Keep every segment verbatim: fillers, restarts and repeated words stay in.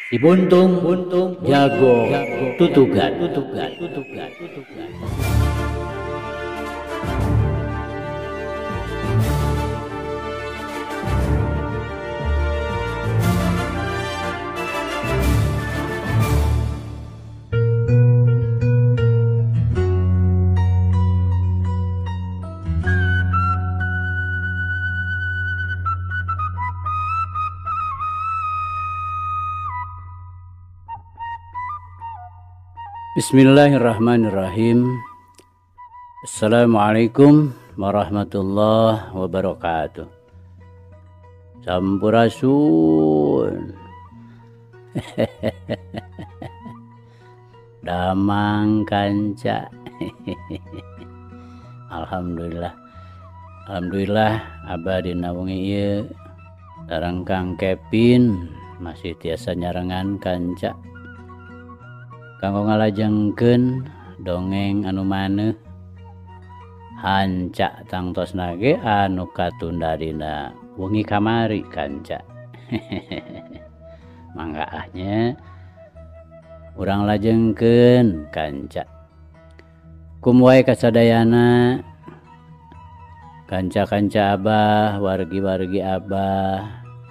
Si Buntung, Buntung jago tutugan, tutugan, tutugan, tutugan. Bismillahirrahmanirrahim. Assalamualaikum warahmatullahi wabarakatuh. Sampurasun. Damang kanca. Alhamdulillah. Alhamdulillah abah dina wengi ieu sareng Kang Kevin masih tiasa nyarengan kanca kanggo ngalajengkeun dongeng anu maneh hanca tangtos nage anu katunda dina wengi kamari kanca. Mangga ahnya urang lajengkeun kanca. Kumwae kasadayana kanca-kanca abah, wargi-wargi abah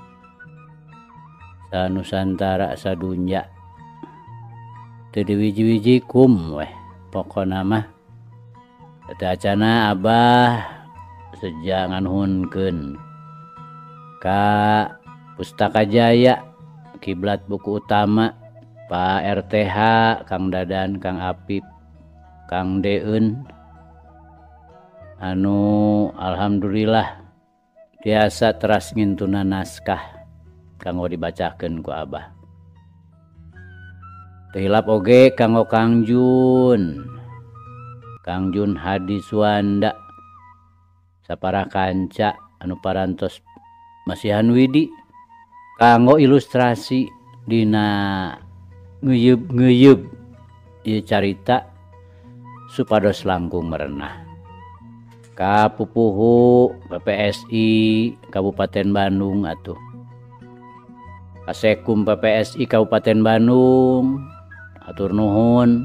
sanusantara sadunya teu diwiji-wiji kum weh pokona mah teu acana abah sejak nganuhunkeun ka Pustaka Jaya kiblat buku utama Pak R T H, Kang Dadan, Kang Apip, Kang Deun anu alhamdulillah biasa teras ngintuna naskah kanggo dibacakeun ku abah. Tehilap oge kanggo Kang Jun, Kang Jun Hadi Suwanda, saparah kanca anu parantos masihan widi kanggo ilustrasi dina ngeuyeup-ngeuyeup ieu carita supados langkung merenah. Ka pupuhu P P S I Kabupaten Bandung atuh. Kasekum P P S I Kabupaten Bandung atur nuhun.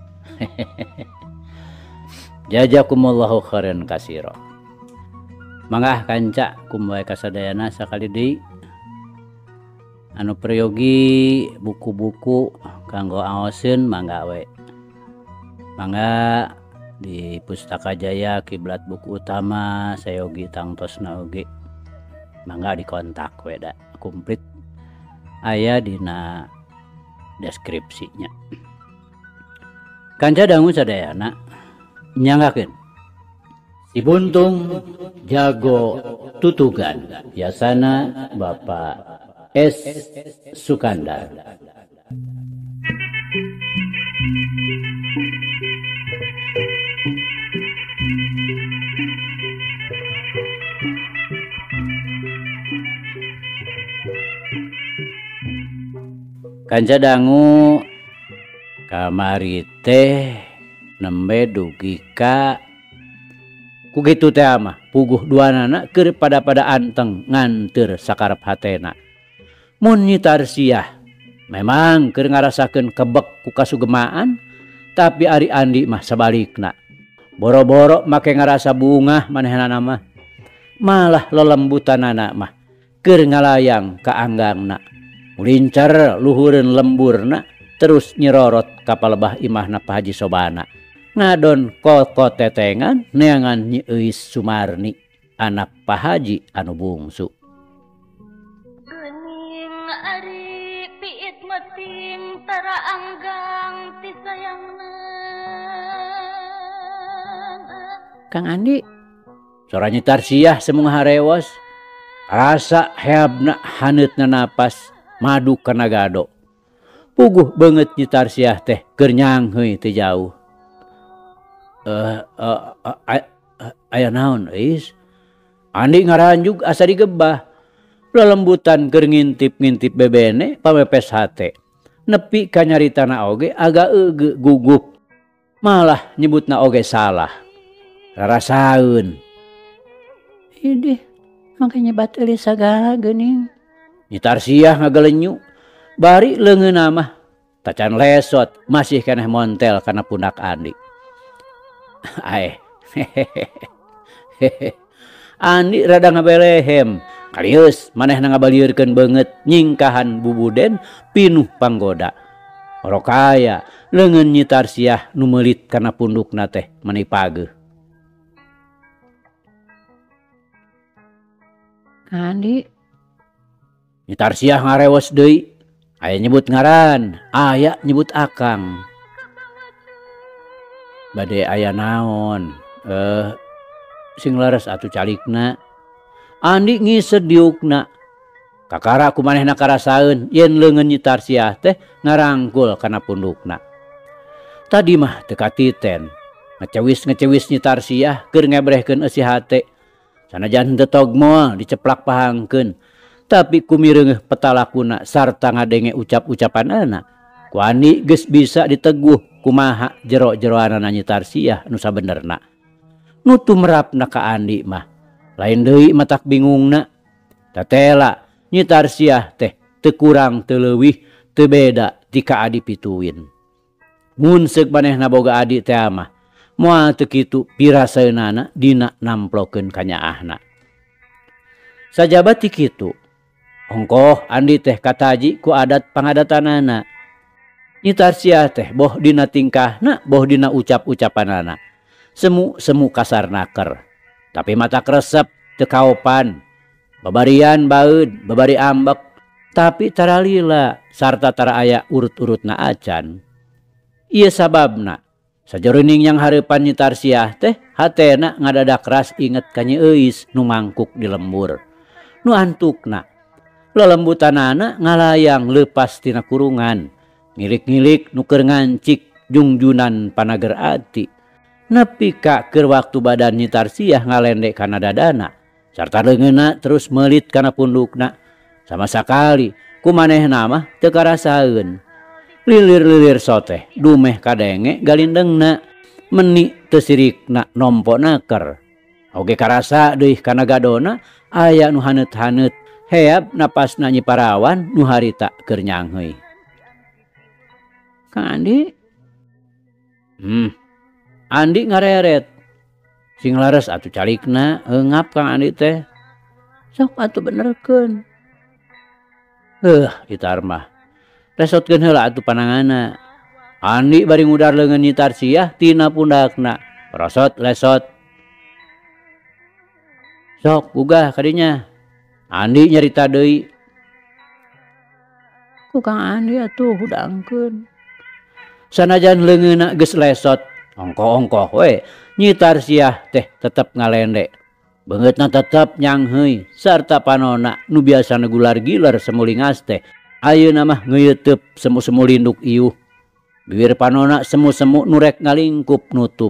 Jazakumullahu khairan katsira. Mangga kanca kumbae kasadayana sakali deui anu prayogi buku-buku kanggo aoseun mangga we. Mangga di Pustaka Jaya kiblat buku utama sayogi tangtosna oge. Mangga dikontak we da komplit aya dina deskripsinya. Kanca dangu sadayana nyanggakeun Si Buntung jago tutugan biasana Bapak S. Sukandar. Kanca dangu kamari teh nembe dugi ka kugitu teh mah puguh duanana keur pada-pada anteng nganteur sakarep hatena. Mun Nyi Tarsiah memang keur ngarasakeun kebek ku kasugemaan, tapi ari Andi mah sabalikna. Boro-boro make ngarasa bungah manehanana mah malah lelembutanana mah keur ngalayang ka anggangna. Mulincar luhureun lemburna terus nyerorot ka palebah imahna Pak Haji Sobana. Ngadon koko tetengan neangan Nyi Euis Sumarni anak Pak Haji anu bungsu. Geuning ari piit meting tara anggang ti sayangna. Kang Andi, sora Nyi Tarsiah semung harewas. Rasa heabna haneutna napas madu kana gado. Puguh beungeut Nyi Tarsiah teh keur nyang heuy teu jauh. Eh uh, uh, uh, aya naon Euis? Andi ngaranjug asa digebah. Lelembutan keur ngintip-ngintip bebene pamepes hate. Nepi ka nyaritana oge aga eugeu gugup. Malah nyebutna oge salah. Rarasaeun. Idih, mangke nyebat eulis sagala geuning. Nyi Tarsiah ngagelenyu Bari leungeunna mah tacan lesot masih keneh montel kana pundak Andi. Aeh. Andi rada ngabelehem. Kalius manehna ngabaliurkeun beungeut nyingkahan Bubuden pinuh panggoda. Orokaya leungeun Nyi Tarsiah nu meulit kana pundukna teh maneh pageuh. Andi. Nyi Tarsiah ngarewos deui. Aya nyebut ngaran, aya nyebut akang. Bade aya naon? Eh sing leres atuh calikna. Andi ngised diukna. Kakara kumanehna karasaeun yen leungeun Nyi Tarsiah teh ngarangkul kana pundukna. Tadi mah teu katiten. Ngecewis-ngecewis Nyi Tarsiah keur ngebrehkeun eusi hate. Sanajan teu tog moal diceplak pahangkeun. Tapi kumireungeuh petalakuna sarta ngadenge ucap-ucapanana. Ku Andi geus bisa diteguh kumaha jero-jeroanana Nyi Tarsiah nu sabenerna. Nu tumrapna ka Andi mah lain deui matak bingungna. Tatela Nyi Tarsiah teh teu kurang teu leuwih teu beda ti ka Adi Pituin. Mun seuk manehna boga adi teh mah moal teu kitu pirasaeunana dina namplokeun kanyaahna. Sajabat ti kitu ongkoh Andi teh kataji ku adat pangadatanana. Nyi Tarsiah teh boh dina tingkahna boh dina ucap-ucapanana semu-semu kasar naker. Tapi mata kresep teu kaopan. Babarian baeud, babari ambek, tapi tara lila sarta tara aya urut-urutna acan. Ieu sababna sajroning yang hareupan Nyi Tarsiah teh hatena ngadadak ras inget ka Nyi Euis nu mangkuk di lembur. Nu antukna lelembutanana ngalayang leupas tina kurungan. Ngilik-ngilik nu keur ngancik jungjunan panager ati. Nepi ka keur waktu badan Nyi Tarsiah ngalendek kana dadana. Sarta leungeunna terus meulit kana pundukna. Sama sakali kumanehna mah teu karasaeun. Lilir-lilir soteh dumeh kadenge galindengna. Meni teu sirikna nompo naker. Oge karasa deui kana gadona aya nu haneut-haneut. Heap napasna Nyi Parawan nu harita keur nyangheuy. Kang Andi. Hmm. Andi ngareret. Sing lares atuh calikna eungap Kang Andi teh. Sok atuh benerkeun. Heuh itar mah. Resotkeun heula atuh pananganna. Andi bari ngudar leungeun Nyi Tarsiah tina pundakna. Rosot lesot. Sok gugah kadinya. Andi nyarita deui. Ku Kang Andi atuh hudangkeun. Sanajan leungeunna geus lesot, ongkoh-ongkoh we Nyi Tarsiah teh tetep ngalendek. Beungeutna tetep nyangheuy sarta panonna nu biasana gular-giler semulingas teh ayeuna mah ngeuyeuteup semu-semu linduk iuh. Bibir panonna semu-semu nu rek ngalingkup nutup.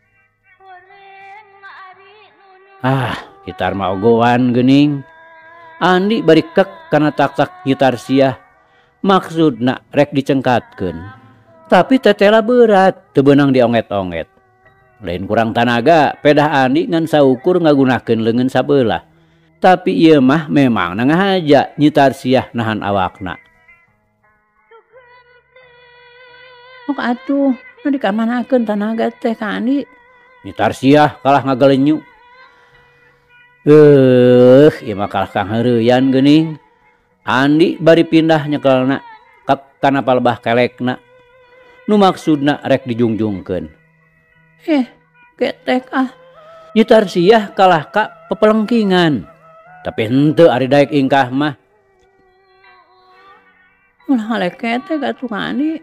Ah, kitar mah ogoan geuning. Andi bari kek kana tak-tak Nyi Tarsiah. Maksudna rek dicengkatkeun. Tapi tetela berat teu beunang dionget-onget. Lain kurang tanaga pedah Andi ngan saukur ngagunakeun leungeun sabelah. Tapi ieu mah memang nangahaja Nyi Tarsiah nahan awakna. Sok atuh nu dikamanakeun tanaga teh Kang Andi. Nyi Tarsiah kalah ngagelenyu. Eueuh, ieu mah kalah kanghareuyan geuning. Andi bari pindah nyekelna ka kana palebah kelekna. Nu maksudna rek dijungjungkeun. Eh, getek ah. Nyi Tarsiah kalah ka pepelengkingan. Tapi henteu ari daek ingkah mah. Ulah ngaleket teh atuh Kang Andi.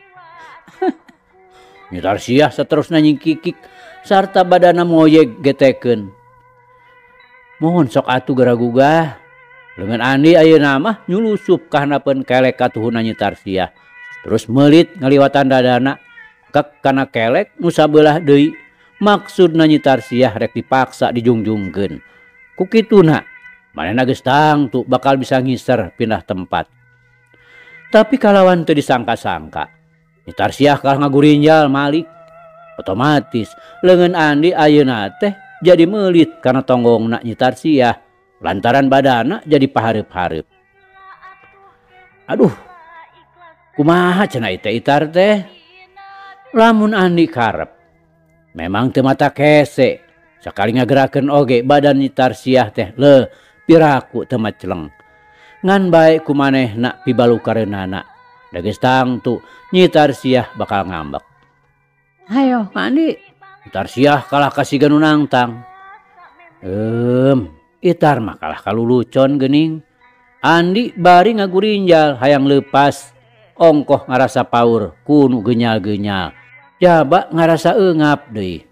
Nyi Tarsiah saterusna nyingkikik sarta badana moyeg getekeun. Mohon sok atuh garagugah. Leungeun Andi ayeuna mah nyulusup ka hanapeun kelek katuhuna Nyi Tarsiah. Terus meulit ngaliwatan dadana kek kana kelek nu sabelah deui. Maksudna Nyi Tarsiah rek dipaksa dijungjungkeun. Ku kituna manehna geus tangtu bakal bisa ngiser pindah tempat. Tapi kalawan teu disangka-sangka Nyi Tarsiah kalah ngagurinjal malik. Otomatis leungeun Andi ayeuna teh jadi meulit kana tonggongna Nyi Tarsiah lantaran badana jadi pahareup-hareup. Aduh, Kumaha cenah teh Itar teh? Lamun Andi karep memang teu mata kese. Sakali ngagerakeun oge badan Itar siah teh le piraku teu macleng. Ngan bae ku manehna pibalukareunana. Da geus tangtu Nyitar siah bakal ngambek. Hayo Kang Andi. Itar siah kalah kasih ganu nangtang. Eum, Itar mah kalah kalulucon geuning. Andi bari ngagurinjal hayang leupas. Ongkoh ngarasa paur kunu genyal-genyal. Jaba ngarasa eungap deui.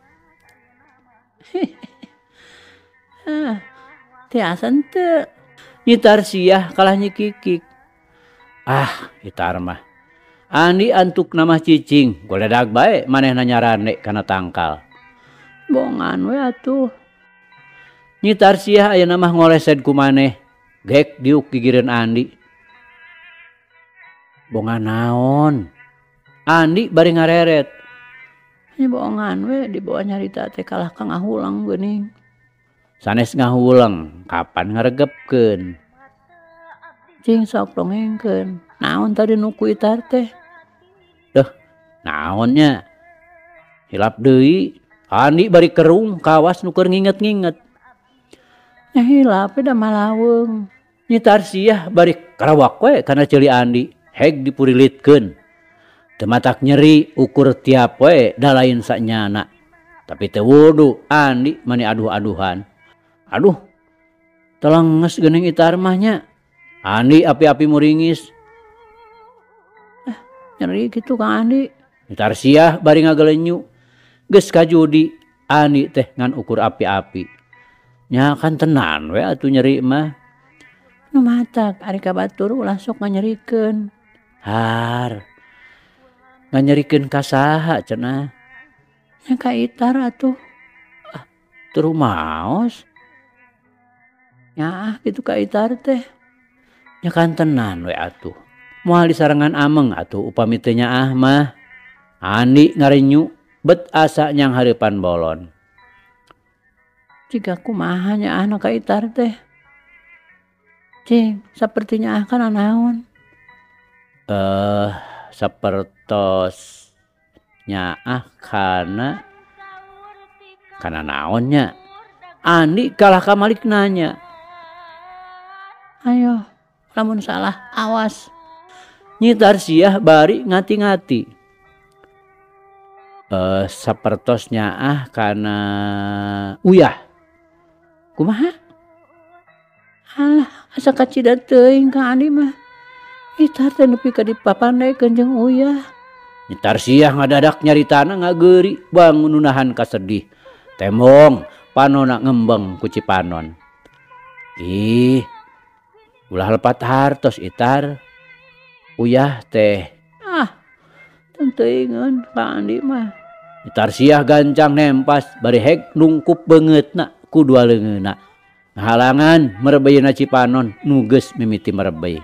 Ah, tiasa teu. Nyitar siah kalah nyikikik. Ah, Itar mah. Andi antuk namah cicing, goledag bae manehna nyarane kana tangkal. Bongan we atuh. Nyitar siah aya namah ngolesed ku maneh. Gek diuk gigireun Andi. Bongan naon? Andi bari ngareret. Nya bongan we dibawa nyarita teh kalah ka ngahulang geuning. Sanes ngahulang, kapan ngaregepkeun? Cing sok dongengkeun. Naon tadi nu ku Itar teh? Duh, naonnya? Hilap deui. Andi bari kerung kawas nu keur nginget-nginget. Nya hilap da malaweung. Nyitar siah bari karawak we kana ceuli Andi. Heg dipurilitkeun. Teu matak nyeri ukur tiap we da lain sanyana. Tapi teu wudu Andi mani aduh-aduhan. Aduh, telenges geuning Itar mah nya. Andi api-api muringis. Eh, nyeri gitu Kang Andi. Nyitar siah bari ngagelenyu. Geus kajudi Andi teh ngan ukur api-api. Nya kan tenan we atuh nyeri mah. Nu matak ari ka batur ulah sok nganyerikeun. Har. Nganyerikeun ka saha cenah? Nya ka Itar atuh. Ah, teu rumaos. Nyaah gitu ka Itar teh. Nya kan tenan we atuh. Moal disarengan ameng atuh upami teu nyaah mah. Andi ngarenyu bet asa nyang hareupan bolon. Jika kumaha nyaahna ka Itar teh. Cing, saperti nyaah kana naon? Eh, sapertos nyaah kana kana naonnya? Andi kalah ka Malik nanya. Ayo, lamun salah awas. Nyitar siah bari ngati-ngati. Eh, sapertos nyaah kana uyah. Kumaha? Alah, asa kacida teuing Kang Andi mah. Itar teh nepi ka dipapandaekeun jeung uyah. Nyitar siah ngadadak nyaritana ngageuri bangun nunahan kasedih. Tembong panonna ngembeng ku Cipanon. Ih, ulah lepat hartos Itar. Uyah teh. Ah, tenteuingeun Kang Andi mah. Nyitar siah gancang nempas bari heg nungkup beungeutna ku dua leungeunna. Ngahalangan merebeyeuna Cipanon nu geus mimiti merebey.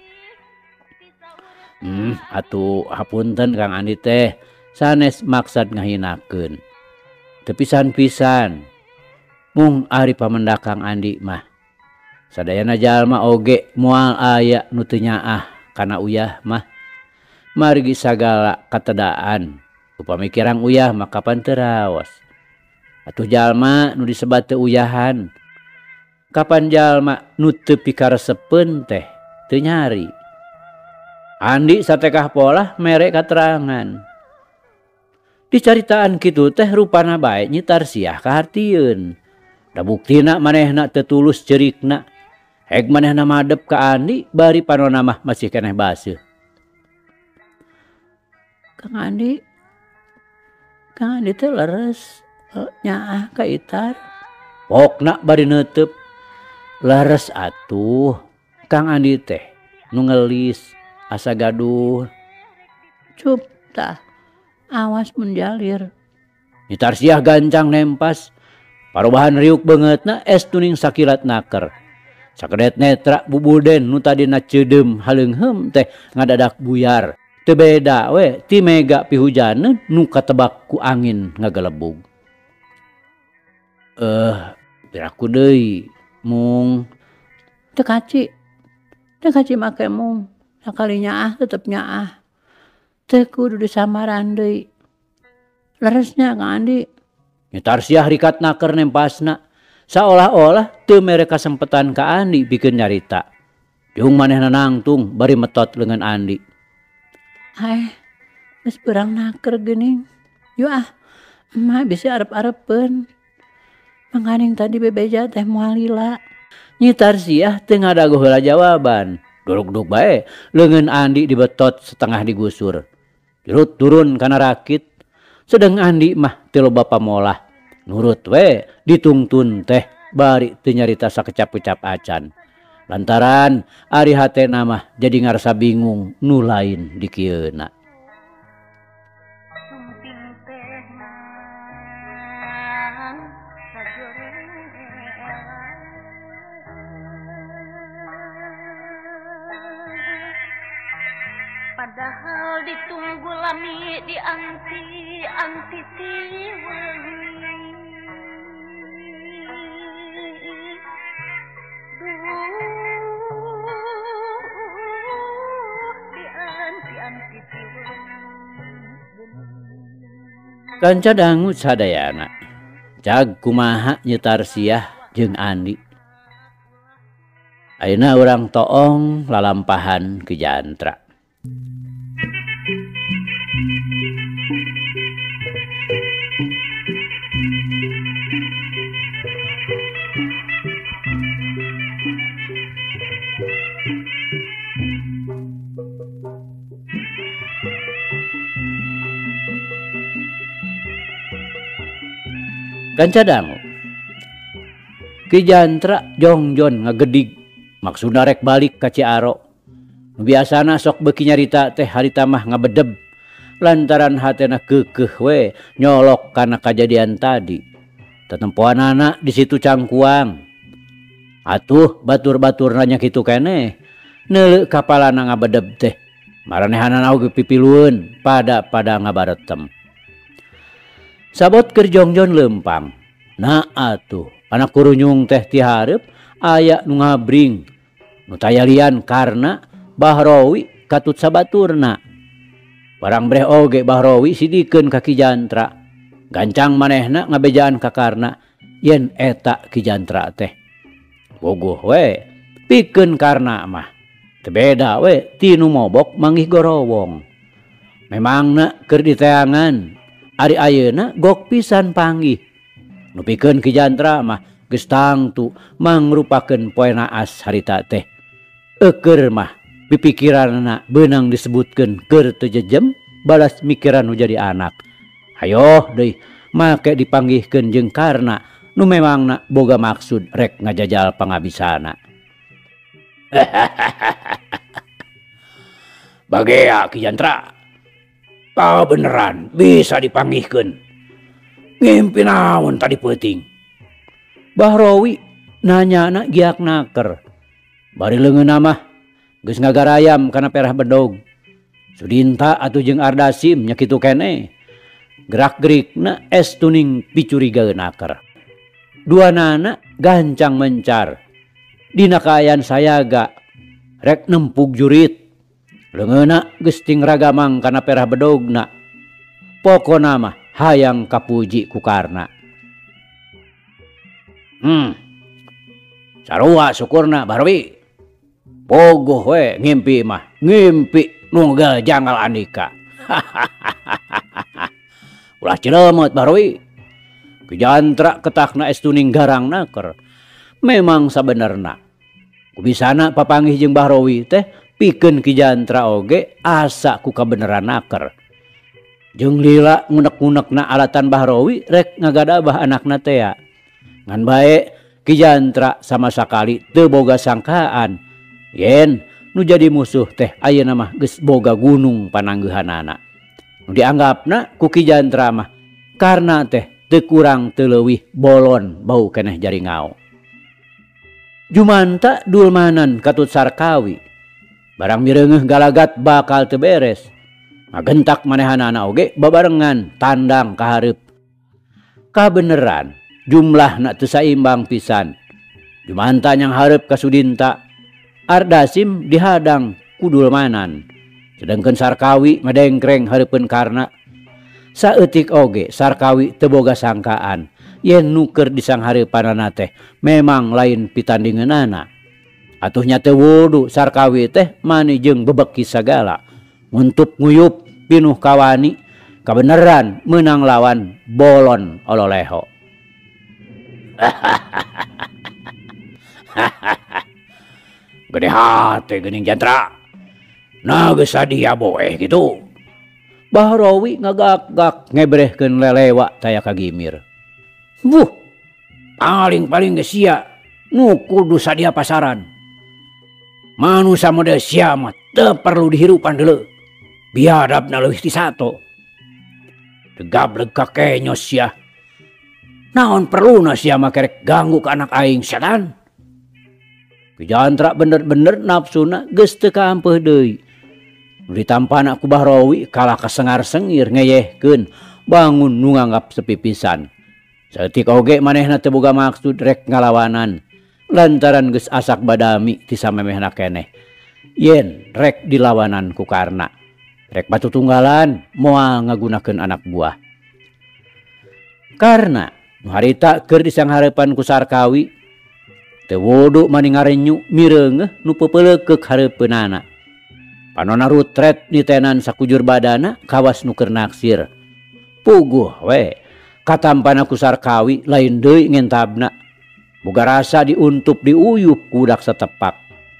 Hmm, atuh hapunten Kang Andi teh sanes maksad ngahinakeun. Teu pisan-pisan. Mung ari pamendak Kang Andi mah. Sadayana jalma oge moal aya nu teu nyaah kana uyah mah. Margi sagala katedaan. Upami kirang uyah mah kapan teu raos. Atuh jalma nu disebat teu uyahan. Kapan jalma nu teu pikaresepeun teh teu nyari. Andi satekah polah mere katerangan. Dicaritaan kitu teh rupana bae Nyitar siah kahartieun. Da buktina manehna teu tulus ceurikna. Heg manehna madep ka Andi bari panonna mah masih keneh baseuh. Kang Andi, Kang Andi teh leres nyaah ka Itar. Pokna bari neuteup. Leres atuh. Kang Andi teh nu ngelis asa gaduh. Cup tah. Awas mun jalir. Nyitar siah gancang nempas. Parobahan riuk beungeutna es tuning sakilat naker. Sakedet netra bubuden nu tadina ceudem haleungheum teh ngadadak buyar. Teu beda we ti mega pihujaneun nu katebak ku angin ngagelebug. Eh, piraku deui mung Teu kaci. Teu kaci make mung. Sakali nyaah tetep nyaah. teu kudu disamaran deui. Leresnya Kang Andi. Nyetar siah rikat naker nempasna. Seolah-olah teu mere kasempetan ka Andi bikin nyarita. Jung manehna nangtung bari metot leungeun Andi. Ai, geus beurang naker geuning. Yuk ah, emah bisa arep-arepeun. Mangkaning tadi bebeja teh moal lila. Nyitar siah teu ngadagu heula jawaban. Duruk-duruk bae leungeun Andi dibetot setengah digusur. Jerut turun kana rakit. Sedang Andi mah teu loba pamolah. Nurut we ditungtun teh bari teu nyarita sakecap-kecap acan. Lantaran ari hatena mah jadi ngarasa bingung nu lain di kieuna. Padahal ditunggu lami di anti anti tiwengi. Kanca dangu sadayana. Jag kumaha nyetar siah jeung Andi. Ayeuna urang toong lalampahan ke jantra. Kanca dangu. Ki jantra jongjon ngagedig maksudna rek balik ka Ciaro. Nu biasana sok beuki nyarita teh harita mah ngabedeb lantaran hatena keukeuh we nyolok kana kajadian tadi. Tetempoanana di situ cangkuang. Atuh batur-batur nanya kitu keneh. Neuleuh kapalana ngabedeb teh. Maranehanana oge pipilueun pada pada ngabaretem. Sabot keur jongjon leumpang. Nah atuh anak kurunyung teh ti hareup aya nu ngabring. Nu tayalian karna Bahrowi katut sabaturna. Barang breh oge Bahrowi sidikeun ka Ki Jantra. Gancang manehna ngabejaan ka karna yen eta Ki Jantra teh. Bogoh we pikeun karna mah. Teu beda we ti nu mobok manggih gorowong. Memangna keur diteangan ari ayeuna gok pisan panggih. Nu pikeun Ki Jantra mah geus tangtu mangrupakeun poe naas harita teh. Eukeur mah pipikiranna beunang disebutkeun keur teu jejem balas mikiran nu jadi anak. Hayo deui make dipanggihkeun jeung karna nu memangna boga maksud rek ngajajal pangabisana. Bagea Ki Jantra. Ka beneran bisa dipanggihkeun. Ngimpi naon tadi peuting? Bahrowi nanyana giak naker. Bari leungeunna mah geus ngagarayam kana perah bedog. Sudinta atuh jeung Ardasim nya kitu keneh. Gerak-gerikna es tuning picurigaeun aker. Duanana gancang mencar. Dina kaayaan sayaga rek nempug jurit. Leungeunna geus ting ragamang kana perah bedogna. Pokona mah hayang kapuji ku karna. Hmm. Sarua syukurna Bahrowi. Bogoh we ngimpi mah. Ngimpi nu jangal Andika. Ulah cilemet Bahrowi. Ki Jantra ketakna es tuning garang naker. Memang sabenerna kubisana papanggih jeung Bahrowi teh pikeun Ki Jantra oge asa ku kabeneran naker. Jeung lila ngunek-ngunekna alatan Bahrowi rek ngagadabah anakna teh. Ngan bae Ki Jantra sama sakali teu boga sangkaan yen nu jadi musuh teh ayeuna mah geus boga gunung pananggehanana. Nu dianggapna ku Ki Jantra mah karna teh teu kurang teu leuwih bolon bau keneh jaringau. Jumanta dulmanan katut sarkawi. Barang mireungeuh galagat bakal teu beres. Ngagentak manehanana oge babarengan tandang ka hareup. Kabeneran jumlahna teu saimbang pisan. Jumanta nyang hareup ka Sudinta. Ardasim dihadang ku dulmanan. Sedangkan Sarkawi madengkreng hareupeun karna. Saeutik oge Sarkawi teu boga sangkaan yen nuker disanghareupanana teh memang lain pitandingeunana. Atuh nya teu wudu Sarkawi teh mani jeung bebeki sagala untuk nguyup pinuh kawani kabeneran menang lawan Bolon Ololeho. Gede hate geuning Jantra. Nah geus sadia boeh gitu. Bahrowi ngagak-gak ngebrehkeun lelewa taya kagimir. Buh, paling-paling geus sia nu kudu sadia pasaran. Manusia model sia mah teu perlu dihirupan deuleu. Biadabna leuwih ti sato. Tegableg kakenyos sia. Naon perluna sia mah kerek ganggu ka anak aing setan. Ki Jantra bener-bener nafsuna geus teu kaampeuh deui. Ditampana ku Bahrowi kalah kasengar-sengir ngeyehkeun bangun nu nganggap sepi pisan. Saeutik oge manehna teu boga maksud rek ngalawanan lantaran geus asak badami ti samemehna keneh. Yen rek dilawanan ku Karna, rek batu tunggalan moal ngagunakeun anak buah. Karna nu harita keur disanghareupan ku Sarkawi teu wudu mani ngarenyu mireungeuh nu peupeuleukek hareupeunana. Panonna rutret nitenan sakujur badana kawas nu keur naksir. Puguh we katampana ku Sarkawi lain deui ngentabna. Boga rasa diuntup diuyup ku budak satepak.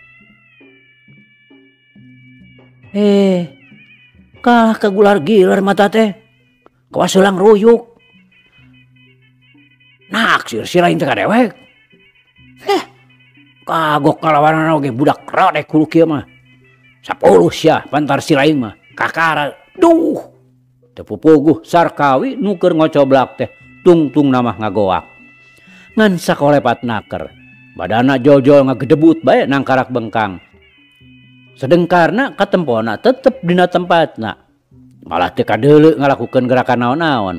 Eh, kalah kagular-gilar mata teh. Kawas heulang ruyuk. Naksir si lain teh kadewek. Heh, kagok ngalawanan oge budak rodek kudu kieu mah. Sapuluh sia pantar si lain mah kakara. Duh, teu pupuguh Sarkawi nu keur ngocoblak teh tungtung namah ngagoak. Ngan sakolepat naker, badana jojol ngagedebut bae nangkarak bengkang. Sedengkarna katempona tetep dina tempatna. Malah teu kadeuleu ngalakukeun gerakan naon-naon.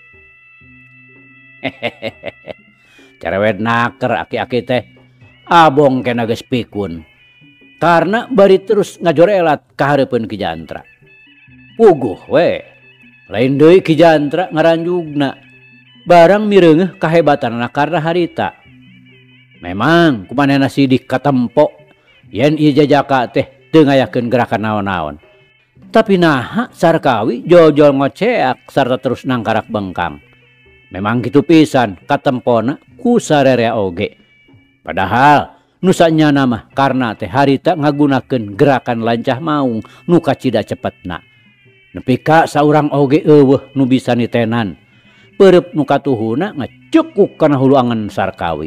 Hehehe. Cerewet naker aki-aki teh abong kena geus pikun. Karena bari terus ngajorelat ka hareupeun Ki Jantra. Puguh we. Lain deui Ki Jantra ngaranjugna. Barang mireungeuh kahebatanna karna harita. Memang kumanehna sidik katempo yen ieu jajaka teh teu ngayakeun gerakan naon-naon. Tapi naha Sarkawi jojol ngoceak sarta terus nangkarak bengkang. Memang kitu pisan katempona ku sarerea oge. Padahal nu sanyana mah karna teh harita ngagunakeun gerakan lancah maung nu kacida cepetna. Nepi ka saurang oge eueuh nu bisa nitenan. Peureub nu katuhuna ngacekuk kana hulu angen Sarkawi.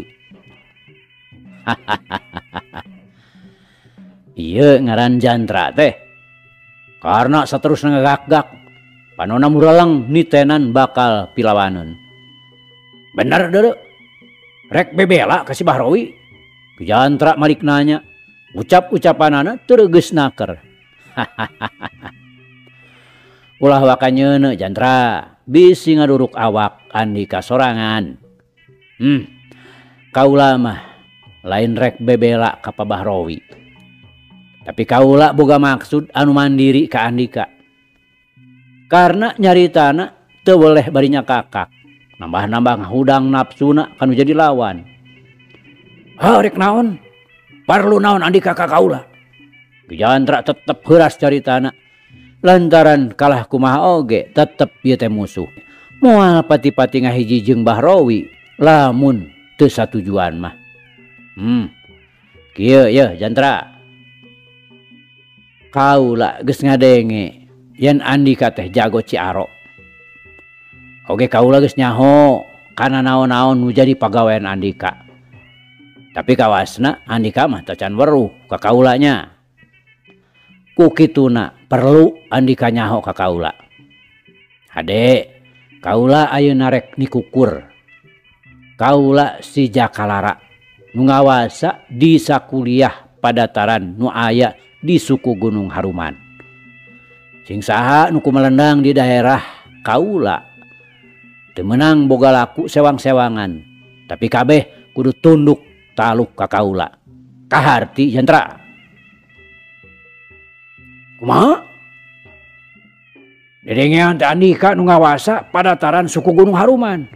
Ieu ngaran Jantra teh. Karna saterusna ngagak-gak panonna muraleng nitenan bakal pilawaneun. Bener deuleu. Rek bebela ka si Bahrowi. Ki Jantra malik nanya, ucap-ucapanana teu naker. Ulah wakanyeuna Jantra, bisi ngaduruk awak Andika sorangan. Hmm, kaula mah lain rek bebela ka Pak Bahrowi. Tapi kaula boga maksud anu mandiri ka Andika. Karena nyaritana teu boleh barinya kakak. Nambah-nambah ngahudang nafsuna kanu jadi lawan. Ha rek naon? Parlu naon Andika ka kaula? Ki Jantra tetep heuras caritana. Lantaran kalah kumaha oge tetep ieu teh musuh. Moal pati-pati ngahiji jeung Bahrowi lamun teu satujuan mah. Hmm. Kieu yeuh Jantra. Kaula geus ngadenge yen Andika teh jago Ciaro. Oge kaula geus nyaho kana naon-naon nu jadi pagawean Andika. Tapi kawasna Andika mah tacan weruh ka kaulanya. Ku kituna perlu Andika nyaho ka kaula. Hade, kaula ayeuna rek nikukur. Kaula si Jakalara nu ngawasa di sakuliah padataran nu aya di suku Gunung Haruman. Sing saha nu kumelendang di daerah kaula teu meunang boga laku sewang-sewangan, tapi kabeh kudu tunduk taluk ka kaula. Kaharti Jantra. Kumaha? Dedengean teh Andika nu ngawasa padataran suku Gunung Haruman.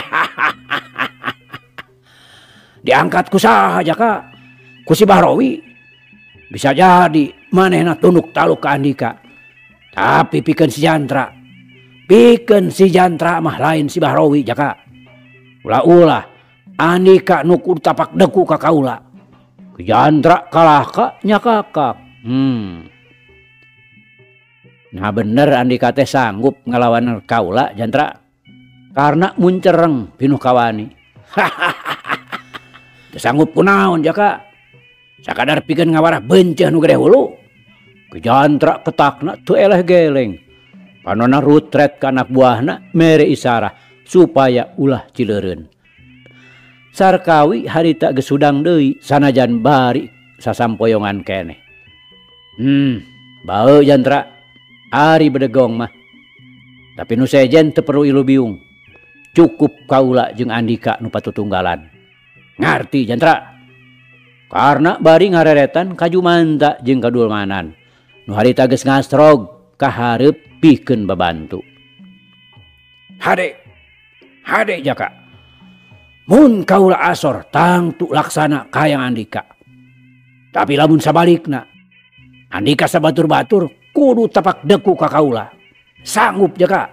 Diangkat ku saha Jaka? Ku si Bahrowi. Bisa jadi manehna tunduk taluk ka Andika. Tapi pikeun si Jantra. Pikeun si Jantra mah lain si Bahrowi Jaka. Ulah-ulah Andika nu kudu tapak deku ka kaula. Ku Jantra kalah ka nya kakak. Hmm. Nah bener Andika teh sanggup ngelawan kaula Jantra. Karena muncereng pinuh kawani. Teu sanggup kunaon Jaka. Sakadar pikeun ngawarah benceh nu gede hulu. Ku Jantra ketakna teu eleh geleng. Panonna rutret ka anak buahna mere isarah supaya ulah cileureun. Sarkawi harita geus hudang deui sanajan bari sasampoyongan keneh. Hmm, baeu Jantra. Ari bedegong mah. Tapi nu sejen teu perlu ilu biung. Cukup kaula jeung Andika nu patutunggalan. Ngarti Jantra? Karena bari ngareretan ka Jumanta jeung kadulmanan. Nu harita geus ngasrog kahareup pikeun babantu. Hade. Hade Jaka. Mun kaula asor tangtu laksana kayang Andika. Tapi lamun sabalikna Andika sabatur-batur kudu tapak deku ka kaula. Sanggup Jaka.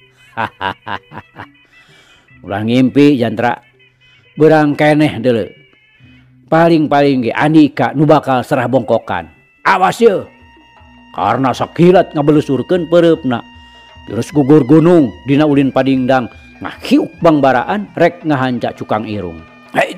Ulah ngimpi Jantra. Beurang keneh deuleu. Paling-paling ge Andika nu bakal serah bongkokan. Awas ye. Karena sakilat ngabelusurkeun peureupna. Terus gugur gunung dina ulin padingdang ngahiuk bangbaraan rek ngahanca cukang irung. Hei.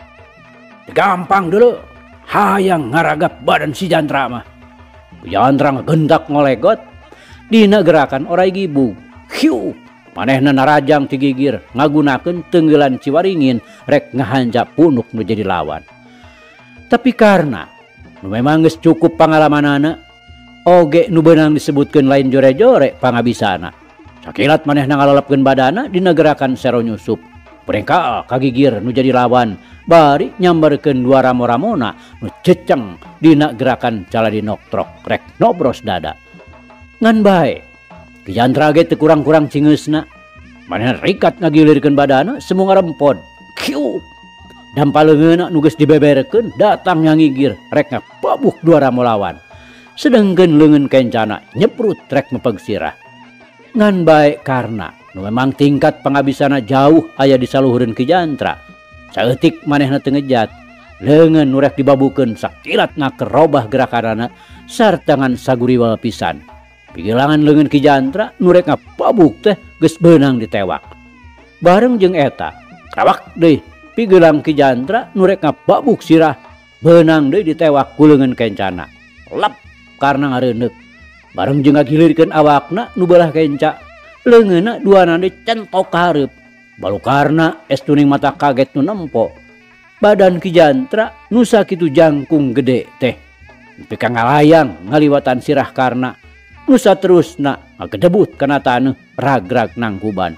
Gampang deuleu. Hayang ngaragap badan si Jantra mah. Jantra ngagendak ngolegot dina gerakan orai gibug. Hiu. Manehna narajang ti gigir ngagunakeun tenggelan ciwaringin rek ngahanca punuk nu jadi lawan. Tapi karena nu memang geus cukup pangalamanana oge nu beunang disebutkeun lain jore-jore pangabisana. Sakilat manehna ngalolepkeun badana dina gerakan sero nyusup. Brengka kagigir nu jadi lawan bari nyambarkeun dua ramo-ramona nu ceceng dina gerakan caladi noktrok rek nobros dada. Ngan bae Ki Jantra ge teu kurang-kurang cingeusna. Manehna rikat ngagilirkeun badana semu ngarempod. Kiu. Dampaleungeunna nu geus dibeberekeun datang nyangigir rek ngapabuk dua ramo lawan. Sedengkeun leungeun kencana nyeprut rek mepeg sirah. Ngan bae karna nu memang tingkat pangabisana jauh aya di saluhureun Ki Jantra. Saeutik manehna teu ngejat. Leungeun nu rek dibabukeun sakilat ngakerobah gerakanana sarta ngan saguriwal pisan. Pigilangan leungeun Ki Jantra nu rek ngapabuk teh geus beunang ditewak. Bareng jeung eta, kawak deui pigelang Ki Jantra nu rek ngapabuk sirah beunang deui ditewak ku leungeun kencana. Lep karna ngareuneup. Bareng jeung ngagilirkeun awakna nu beulah kenca, leungeunna duana deui centok ka hareup. Balukarna estuning mata kaget nu nempo. Badan Ki Jantra nu sakitu jangkung gede teh. Nepi ka ngalayang ngaliwatan sirah karna nu saterusna ngagedebut kana taneuh ragrag nangkuban.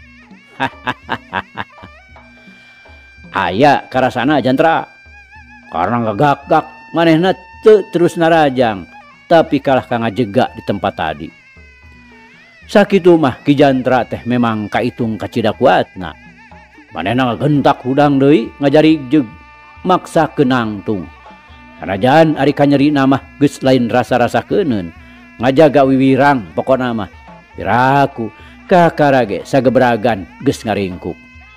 Aya karasana Jantra. Karena ngagak-gak manehna teu terus narajang tapi kalah ka ngajega di tempat tadi. Sakitu mah Ki Jantra teh memang kaitung kacida kuatna. Manehna ngagentak hudang deui ngajarigjeg maksakeun nangtung. Sanajan ari kanyerina mah geus lain rasa-rasakeun. Ngajaga wiwirang pokona mah piraku kakarage sagebragan geus ngaringkuk.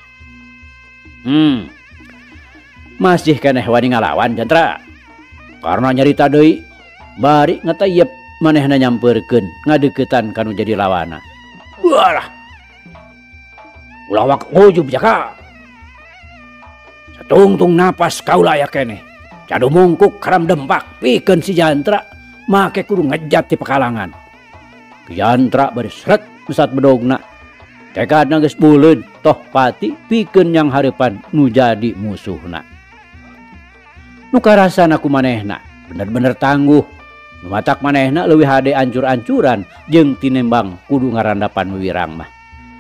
Hmm. Masih keneh wani ngalawan Jantra. Karena nyarita deui bari ngatayep manehna nyampeurkeun ngadeuketan kanu jadi lawana. Walah. Ulah wak ujub Jaka. Satungtung napas kaula aya keneh. Cadu mungkuk karam dempak pikeun si Jantra make kudu ngejat ti pekalangan. Ki Jantra bari sret mesat bedogna. Tekadna geus buleud toh pati pikeun yang hareupan nu jadi musuhna. Nu karasana ku manehna bener-bener tangguh. Nu matak manehna leuwih hade ancur-ancuran jeung tinembang kudu ngarandapan wiwirang mah.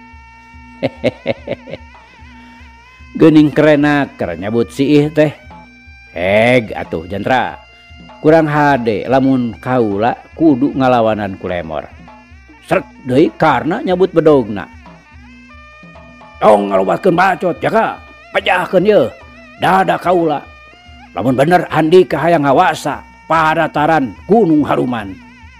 Geuning kerenaker nyabut siih teh. Heg atuh Jantra. Kurang hade lamun kaula kudu ngalawanan ku lemor. seret deui karena nyabut bedogna. Tong ngalobatkeun bacot jaga, pajahkeun yeuh dada kaula. Lamun bener Andika hayang ngawasa padataran Gunung Haruman.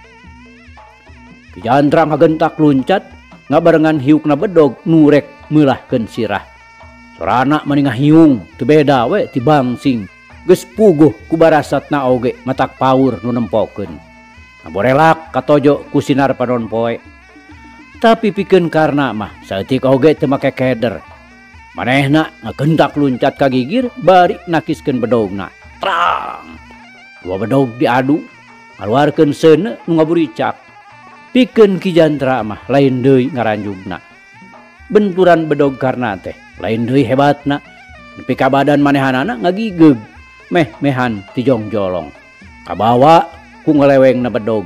Ki Jantra ngagentak luncat ngabarengan hiukna bedog nurek meulahkeun sirah. Sorana maningah hiung teu beda we ti bangsing. Geus puguh ku barasatna oge matak paur nu nempokeun. Ngaborelak katojo ku sinar panon poe. Tapi pikeun karna mah saeutik oge teu make keder. Manehna ngagentak luncat ka gigir bari nakiskeun bedogna. Trang. Dua bedog diadu ngaluarkeun seuneu nu ngaburicak. Pikeun Ki Jantra mah lain deui ngaranjugna. Benturan bedog karna teh lain deui hebatna. Nepi ka badan manehanana ngagigeg meh-mehan ti jongjolong. Kabawa ku ngelewengna bedog.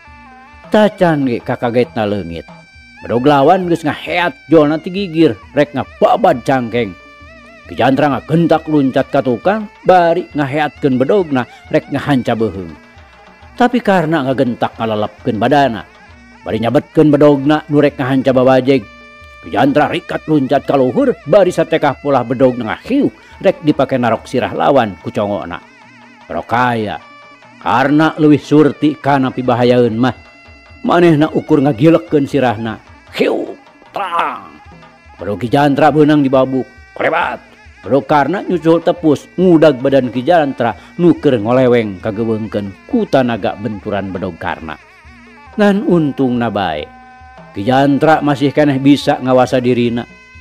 Tacan ge kakagetna leungit. Bedog lawan geus ngaheat jolna ti gigir rek ngababad cangkeng. Ki Jantra ngagentak luncat ka tukang bari ngaheatkeun bedogna rek ngahanca beuheung. Tapi karena ngagentak ngalelepkeun badana bari nyabetkeun bedogna nu rek ngahanca babajeg. Ki Jantra rikat luncat ka luhur bari satekah polah bedogna ngahiu rek dipake narok sirah lawan ku congona. Barokaya karena leuwih surti kana pibahayaeun mah manehna ukur ngagilekkeun sirahna. Hiu terang. Bedog Ki Jantra beunang dibabuk korebat. Bedog karena nyusul tepus ngudag badan Ki Jantra nu keur ngoleweng kagebeungkeun ku tanaga benturan bedog karna. Ngan untungna bae Ki Jantra masih keneh bisa ngawasa dirina.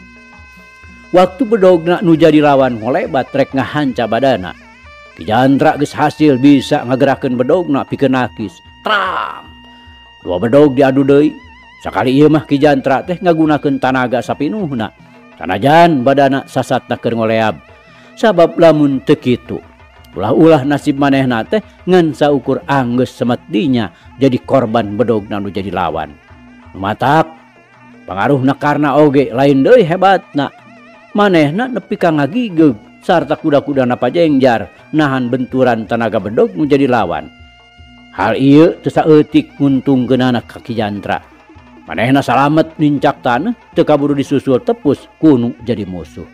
Waktu bedogna nu jadi lawan ngolebat rek ngahanca badana, Ki Jantra geus hasil bisa ngagerakkeun bedogna pikeun nakis. Trang. Dua bedog diadu deui. Sakali ieu mah Ki Jantra teh ngagunakeun tanaga sapinuhna. Sanajan badana sasatna keur ngoleab. Sabab lamun teu kitu, ulah-ulah nasib manehna teh ngan saukur anggeus semetinya jadi korban bedogna nu jadi lawan. Matak pangaruhna karna oge lain deui hebatna. Manehna nepi ka ngagigeg sarta kuda-kudana pajengjar nahan benturan tanaga bedog nu jadi lawan. Hal ieu teu saeutik nguntungkeunana ka Ki Jantra. Manehna salamet nincak taneuh teu kaburu disusul tepus ku nu jadi musuh.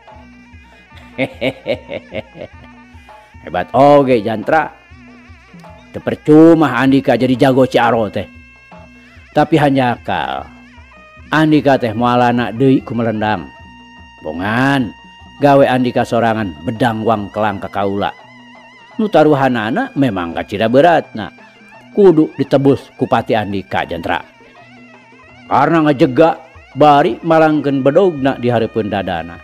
Hehehe. Hebat oge Jantra. Teu percuma Andika jadi jago Ciaro teh. Tapi hanjakal Andika teh moalana deui ku melendang. Bongan gawe Andika sorangan bedang wang kelang ka kaula. Nu taruhanana memang kacida beratna. Kudu ditebus ku Pati Andika Jantra. Karena ngajega bari malangkeun bedogna di hareupeun dadana.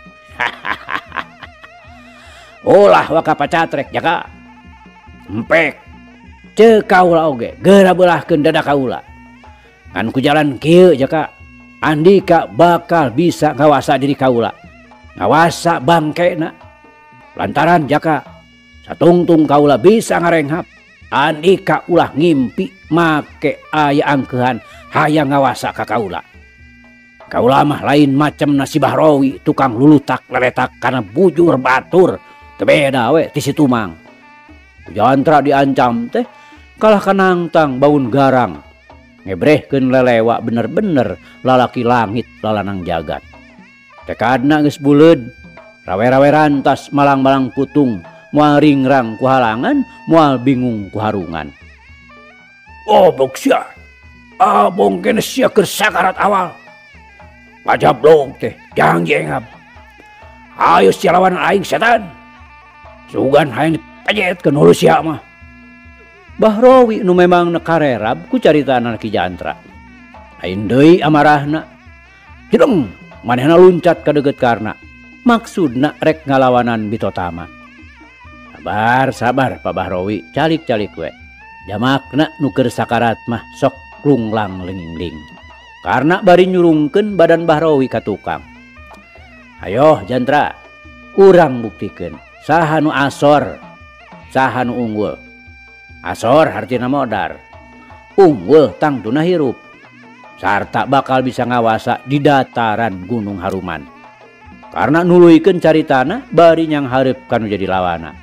Ulah waka pacatrek jaga. Empek. Ceuk kaula oge geura beulahkeun dada kaula. Kan ku jalan kieu jaka Andika bakal bisa ngawasa diri kaula. Ngawasa bangkena. Lantaran jaka satungtung kaula bisa ngarenghap, Andika ulah ngimpi make aya angkeuhan hayang ngawasa ka kaula. Kaula mah lain macem nasi Bahrowi tukang lulutak leletak kana bujur batur. Teu beda we ti situ mang. Ki Jantra diancam teh kalah kanangtang baun garang. Ngebrehkeun lelewa bener-bener lalaki langit lalanang jagat. Tekadna geus buleud, rawe-rawe rantas malang-malang putung, moal ringrang ku halangan, moal bingung ku harungan. Obok sia, abong kene sia keur sakarat awal. Pajablog teh, jang jengab. Ayo sia lawan aing setan. Sugan hayang dipajetkeun hulu sia mah. Bahrowi nu memang nekarerab ku caritana Ki Jantra. Ain deui amarahna. Hidung manehna luncat ka deugeut karna. Maksudna rek ngalawanan Bitotama. Sabar sabar Pak Bahrowi, calik-calik we. Jamakna nu keur sakarat mah sok lunglang lengingling. Karna bari nyurungkeun badan Bahrowi ka tukang. Ayo Jantra, urang buktikeun saha nu asor, saha nu unggul. Asor hartina modar, unggul tangtuna hirup, sarta bakal bisa ngawasa di dataran Gunung Haruman. Karena nuluykeun caritana bari nyang hareup kanu jadi lawana.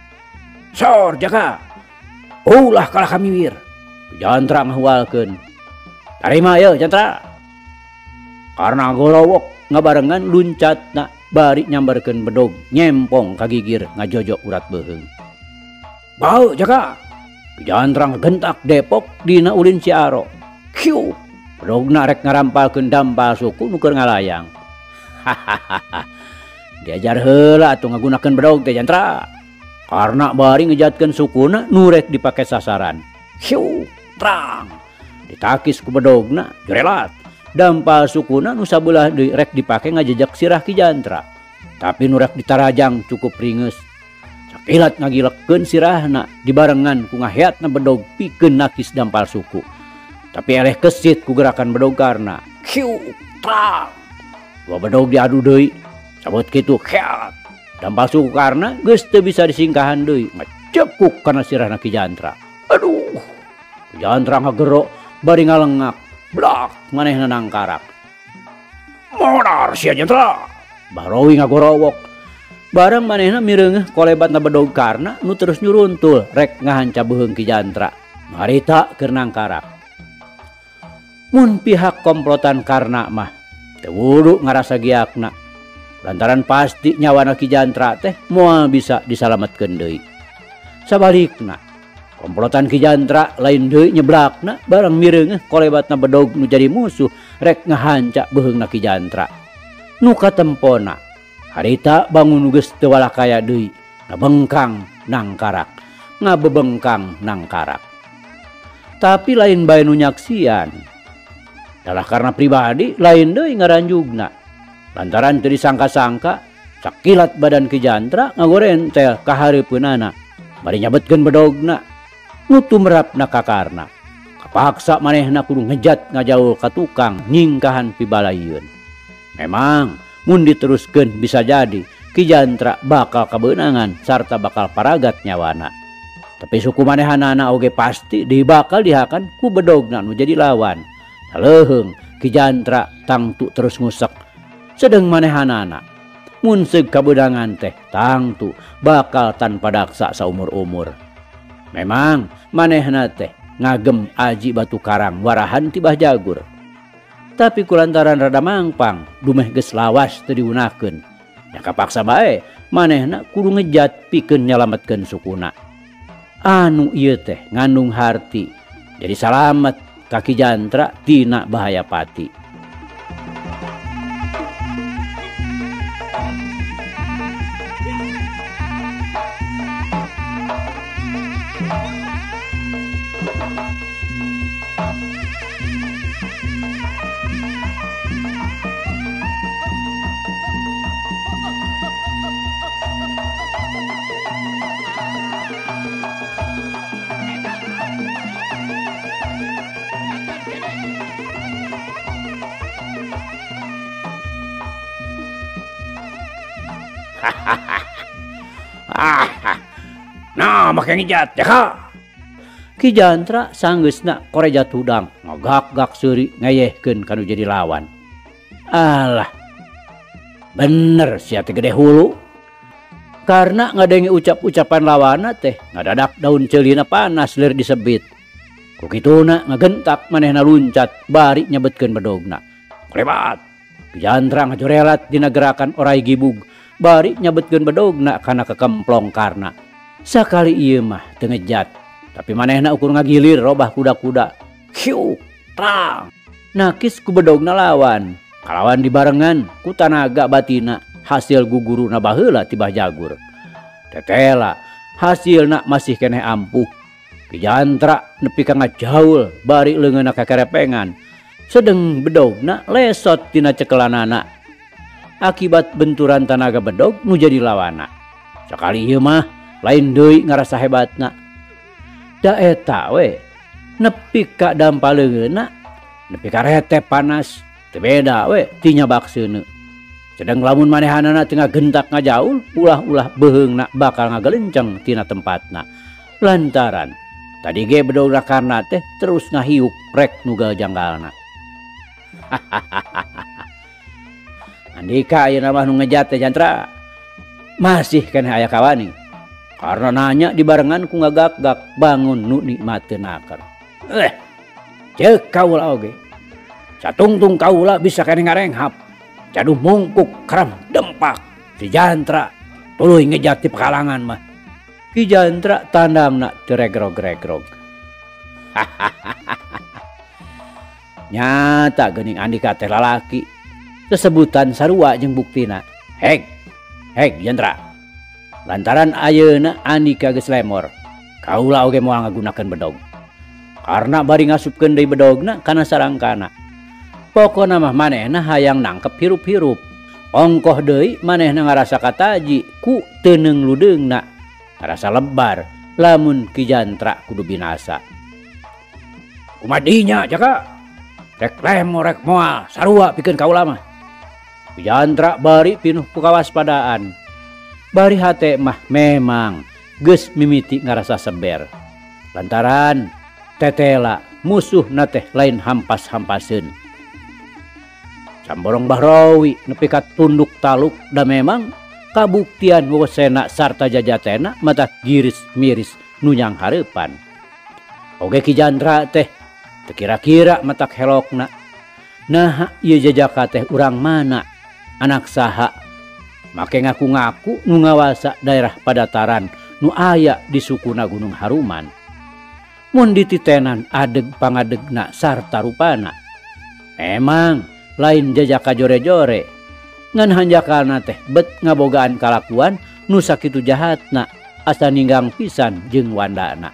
Sor jaga, ulah kalah kamiwir. Jantra ngahualkeun. Tarima ya Jantra. Karena gorowok ngabarengan luncat nak bari nyambarkeun bedog nyempong kagigir ngajojok urat beheung. Bau jaka. Jantra gentak Depok dina ulin Ciaro. Kiu. Bedogna rek ngarampalkeun dampal suku nu keur ngalayang. Hahaha. Diajar heula atuh ngagunakeun bedog teh Jantra. Karena bari ngejatkeun sukuna nu rek dipake sasaran. Hiu, trang. Ditakis ku bedogna, jurelat. Dampal sukuna nu sabelah deui rek dipake ngajejak sirah Ki Jantra. Tapi nu rek ditarajang cukup ringeus. Sakilat ngagilekeun sirahna dibarengan ku ngaheatna bedog pikeun nakis dampal suku. Tapi eleh kesit ku gerakan bedog karna. Hiu, trang. Dua bedog diadu deui. Sabot kitu heat. Dampal suku karna geus teu bisa disingkahan deui. Ngecekuk kana sirahna Ki Jantra. Aduh. Ki Jantra ngagero bari ngalengak. Blak manehna nangkarak. Modar sia Jantra. Barowi ngagorowok. Barang manehna mireungeuh kolebatna bedog karna nu terus nyuruntul rek ngahanca beheung Ki Jantra. Harita keur nangkarak. Mun pihak komplotan karna mah teu wudu ngarasa giakna. Lantaran pasti nyawana Ki Jantra teh moal bisa disalametkeun deui. Sabalikna, komplotan Ki Jantra lain deui nyeblakna barang mireungeuh kolebatna bedog nu jadi musuh rek ngahanca beheungna Ki Jantra. Nu katempona, harita bangun geus teu walakaya deui, ngabengkang nangkarak, ngabebengkang nangkarak. Tapi lain bae nu nyaksian. Dalah karena pribadi lain deui ngaranjugna. Lantaran teu disangka-sangka sakilat badan Ki Jantra ngagorentel ka hareupeunana. Bari nyabetkeun bedogna nu tumrapna ka karna. Kapaksa manehna kudu ngejat ngajaul ka tukang nyingkahan pibalaieun. Memang mun diteruskeun bisa jadi Ki Jantra bakal kabeunangan sarta bakal paragat nyawana. Tapi suku manehanana oge pasti dibakal dihakan ku bedogna nu jadi lawan. Saleuheung Ki Jantra tangtu terus ngusek. Sedeng manehanana mun seug kabeunangan teh tangtu bakal tanpa daksa saumur-umur. Memang manehna teh ngagem aji batu karang warahan tibah jagur. Tapi kulantaran rada mangpang dumeh geus lawas teu diunakeun. Ya kapaksa bae manehna kudu ngejat pikeun nyalametkeun sukuna. Anu ieu teh ngandung harti jadi salamet ka Ki Jantra tina bahaya pati. Nah, make ngejat ya ka. Ki Jantra sanggeusna korejat hudang ngagak-gak seuri ngayehkeun kanu jadi lawan. Alah. Bener sia teh gede hulu. Karena ngadengi ucap-ucapan lawana teh ngadadak daun ceulina panas lir disebit. Ku kituna ngagentak manehna luncat bari nyabetkeun bedogna. Klebat. Ki Jantra ngajorelat dina gerakan orai gibug bari nyabetkeun bedogna kana kekemplong karna. Sakali ieu mah teu ngejat, tapi manehna ukur ngagilir robah kuda-kuda. Hiu, trang. Nakis ku bedogna lawan, kalawan dibarengan ku tanaga batina hasil guguruna baheula tibah jagur. Tetela hasilna masih keneh ampuh. Ki Jantra nepi ka ngajaul bari leungeunna kakerepengan. Sedeng bedogna lesot tina cekelanana. Akibat benturan tanaga bedog nu jadi lawana. Sakali ieu mah lain deui ngarasa hebatna. Da eta we nepi ka dampaleungeunna, nepi ka retep panas, teu beda we ti nyabakseuneu. Sedeng lamun manehanana teu ngagentak ngajaul, ulah-ulah beheungna bakal ngagelenceng tina tempatna. Lantaran tadi ge bedogna karna teh terus ngahiuk rek nugal janggalna. Andika ayeuna mah nu ngejat teh Jantra masih keneh aya kawani. Karena nanya dibarengan ku ngagak-gak bangun nu nikmateun akar. Eh, ceuk kaula oge. Satungtung kaula bisa kene ngarenghap. Jaduh mungkuk kram dempak. Ki Jantra tuluy ngejak ti pekalangan mah. Ki Jantra tandangna teregrog-regrog. Nyata geuning Andika teh lalaki. Sesebutan sarua jeung buktina. Heg, heg Jantra. Lantaran ayeuna Andika geus lemor, kaula oge moal ngagunakeun bedog. Karena bari ngasupkeun deui bedogna kana sarangkana. Pokona mah manehna hayang nangkep hirup-hirup. Ongkoh deui manehna ngarasa kataji ku teuneng ludeungna. Ngarasa lebar lamun Ki Jantra kudu binasa. Kumadinya jaka rek lemor rek moal sarua pikeun kaula mah. Ki Jantra bari pinuh ku kawaspadaan. Bari hate mah memang geus mimiti ngarasa seber. Lantaran tetela musuh na teh lain hampas-hampaseun. Samborong Bahrawi nepi ka tunduk taluk da memang kabuktian wewesena sarta jajatena mata giris miris nunyang hareupan. Oge Ki Jantra teh teu kira-kira matak helokna. Nah ieu jajaka teh urang mana? Anak saha? Make ngaku-ngaku nu ngawasa daerah padataran nu aya di sukuna Gunung Haruman. Mun dititenan adeg pangadegna sarta rupana. Emang lain jajaka jore-jore. Ngan hanjakana teh bet ngabogaan kalakuan nu sakitu jahatna asa ninggang pisan jeung wandana.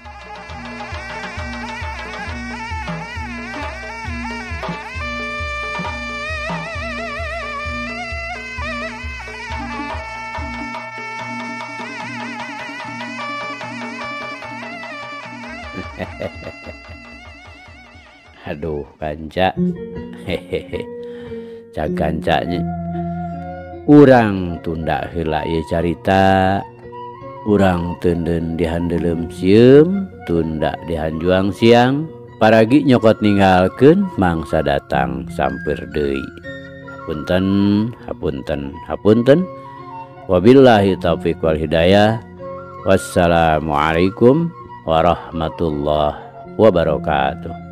Aduh kanca, hehehe, cak kancanya, urang tunda heula ieu carita, urang teunden dihandelem sieum, tunda dihanjuang siang, paragi nyokot ninggalkeun mangsa datang samper deui. Hapunten, hapunten, hapunten. Wabillahi taufiq wal hidayah. Wassalamualaikum warahmatullahi wabarakatuh.